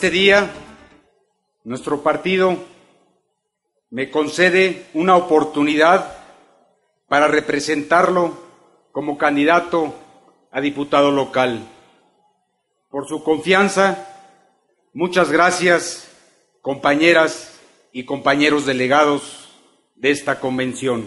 este día, nuestro partido me concede una oportunidad para representarlo como candidato a diputado local. Por su confianza, muchas gracias, compañeras y compañeros delegados de esta convención.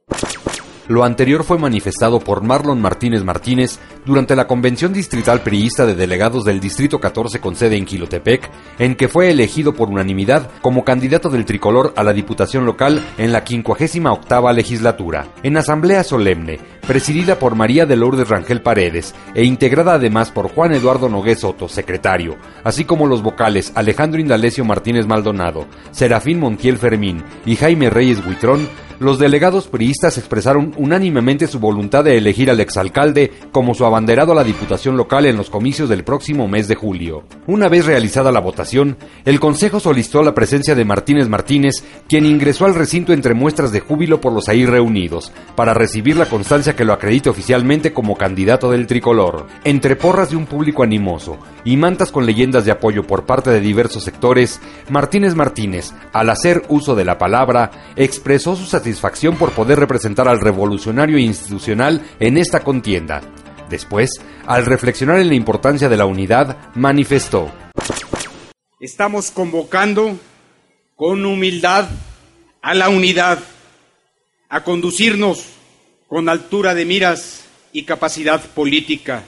Lo anterior fue manifestado por Marlon Martínez Martínez durante la convención distrital priista de delegados del Distrito 14 con sede en Jilotepec, en que fue elegido por unanimidad como candidato del tricolor a la diputación local en la 58ª legislatura. En asamblea solemne, presidida por María de Lourdes Rangel Paredes e integrada además por Juan Eduardo Nogués Soto, secretario, así como los vocales Alejandro Indalecio Martínez Maldonado, Serafín Montiel Fermín y Jaime Reyes Huitrón, los delegados priistas expresaron unánimemente su voluntad de elegir al exalcalde como su abanderado a la diputación local en los comicios del próximo mes de julio. Una vez realizada la votación, el Consejo solicitó la presencia de Martínez Martínez, quien ingresó al recinto entre muestras de júbilo por los ahí reunidos, para recibir la constancia que lo acredite oficialmente como candidato del tricolor. Entre porras de un público animoso y mantas con leyendas de apoyo por parte de diversos sectores, Martínez Martínez, al hacer uso de la palabra, expresó su satisfacción por poder representar al revolucionario institucional en esta contienda. Después, al reflexionar en la importancia de la unidad, manifestó: estamos convocando con humildad a la unidad, a conducirnos con altura de miras y capacidad política.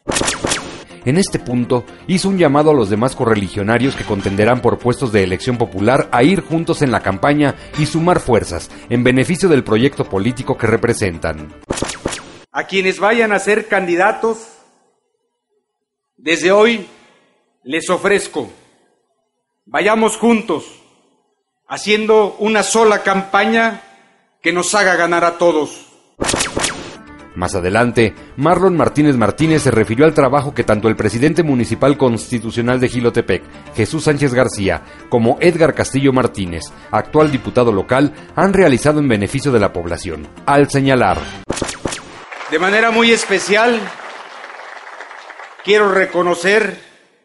En este punto, hizo un llamado a los demás correligionarios que contenderán por puestos de elección popular a ir juntos en la campaña y sumar fuerzas en beneficio del proyecto político que representan. A quienes vayan a ser candidatos, desde hoy les ofrezco, vayamos juntos, haciendo una sola campaña que nos haga ganar a todos. Más adelante, Marlon Martínez Martínez se refirió al trabajo que tanto el presidente municipal constitucional de Jilotepec, Jesús Sánchez García, como Edgar Castillo Martínez, actual diputado local, han realizado en beneficio de la población, al señalar: de manera muy especial, quiero reconocer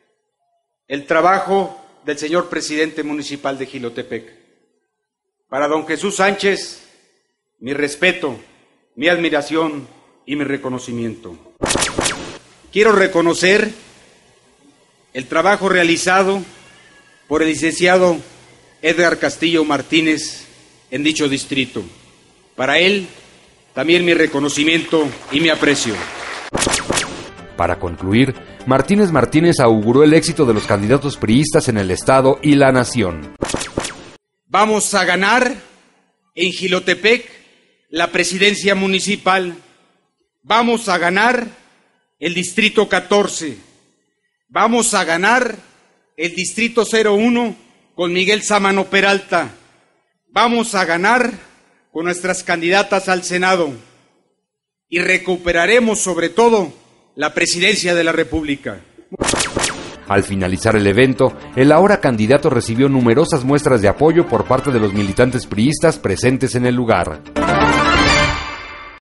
el trabajo del señor presidente municipal de Jilotepec. Para don Jesús Sánchez, mi respeto, mi admiración y mi reconocimiento. Quiero reconocer el trabajo realizado por el licenciado Edgar Castillo Martínez en dicho distrito. Para él, también mi reconocimiento y mi aprecio. Para concluir, Martínez Martínez auguró el éxito de los candidatos priistas en el Estado y la Nación. Vamos a ganar en Jilotepec la presidencia municipal. Vamos a ganar el distrito 14. Vamos a ganar el distrito 01 con Miguel Sámano Peralta. Vamos a ganar con nuestras candidatas al Senado. Y recuperaremos sobre todo la presidencia de la República. Al finalizar el evento, el ahora candidato recibió numerosas muestras de apoyo por parte de los militantes priistas presentes en el lugar.